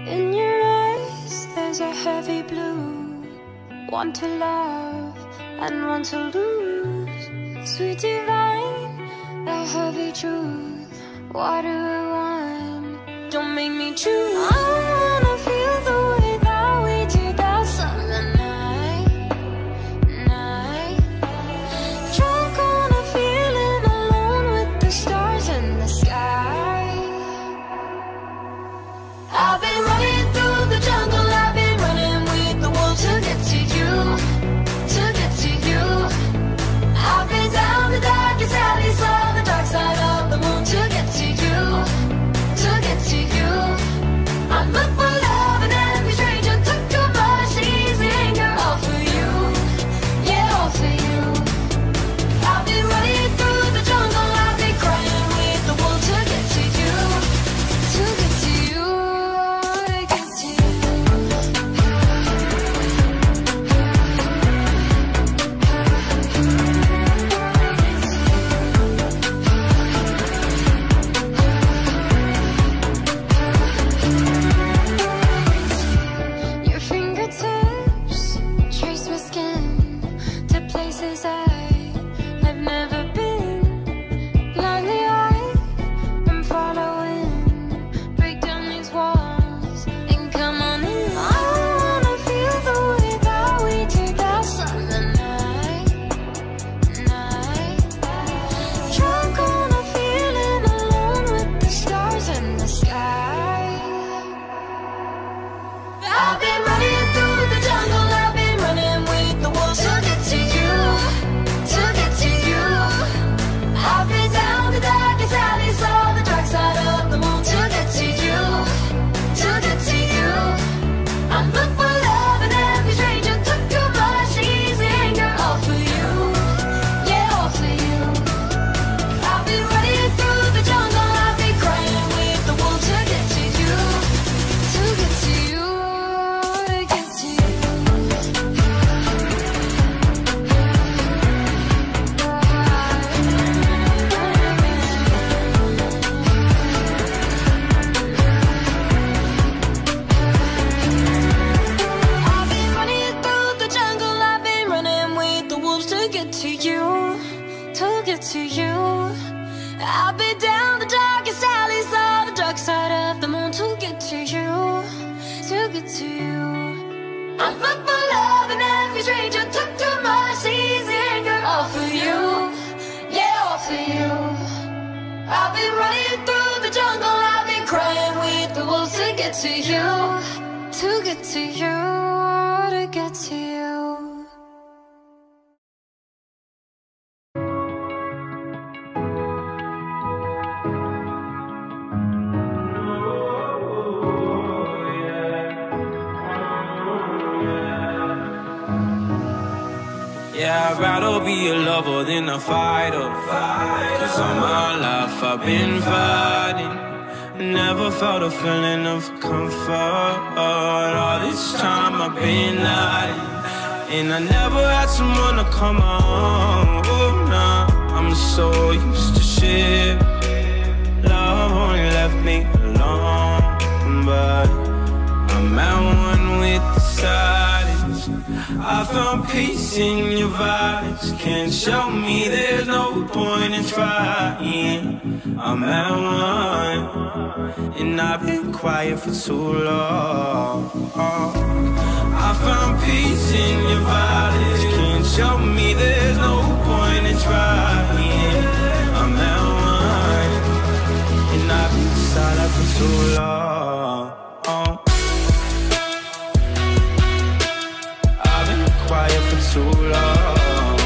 In your eyes there's a heavy blue, one to love and one to lose. Sweet divine, the heavy truth. Water or wine, don't make me choose. I wanna feel the way that we did that summer night. Drunk on a feeling, alone with the stars in the sky. I've been running through the jungle, I've been running with the wolves to get to you, to get to you. I've been down the darkest alley, saw the dark side of the moon to get to you, to get to you. I look for love and every stranger took too much easy anger. All for you, yeah, all for you. I've been running through the jungle, I've been crying with the wolves to get to you, to get to you, to get to you. Your fingertips trace my skin to places I've never been. Blindly I'm following. Break down these walls and come on in. I wanna feel the way that we did that summer night. Drunk on a feeling, alone with the stars in the sky. I've been running through the jungle, I've been running with the wolves to get to you, to get to you. I've been down the darkest alley, saw the dark side of the moon to get to you, to get to you. I look for love and every stranger took too much easy anger. All for you, yeah, all for you. I've been running through the jungle, I've been crying with the wolves to get to you, to get to you, to get to you. I've been running through the jungle, I've been running with the wolves to get to you, to get to you. I've been down the darkest alley, saw the dark side of the moon to get to you, to get to you. I look for love and every stranger took too much easy anger. All for you, yeah, all for you. I've been running through the jungle, I've been crying with the wolves to get to you, to get to you, to get to you. Yeah, I'd rather be a lover than a fighter. Cause all my life I've been fighting. Never felt a feeling of comfort. All this time I've been hiding, and I never had someone to come on. Oh, nah, I'm so used to shit. Love only left me alone, but I'm at one with the silence. I found peace in your vibes. Can't show me there's no point in trying. I'm at one, and I've been quiet for too long. I found peace in your vibes. Can't show me there's no point in trying. I'm at one, and I've been silent for too long. I've been quiet for too long.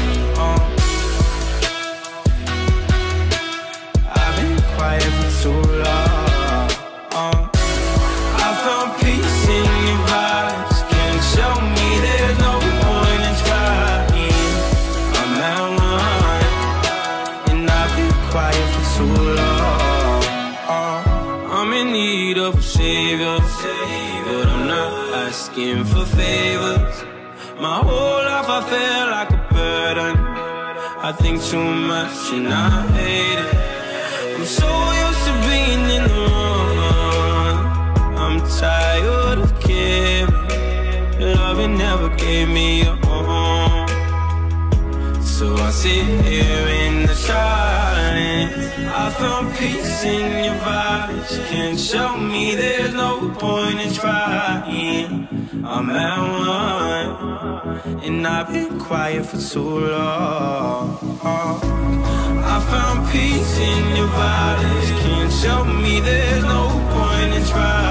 I've been quiet for too long. I found peace in your vibes. Can't show me there's no point in trying. I'm at one, and I've been quiet for too long. I'm in need of a savior, but I'm not asking for favors. My whole life I feel like a burden. I think too much and I hate it. I'm so used to being in the wrong. I'm tired and never gave me a home. So I sit here in the silence. I found peace in your vibes. Can't show me there's no point in trying. I'm at one, and I've been quiet for too long. I found peace in your vibes. Can't show me there's no point in trying.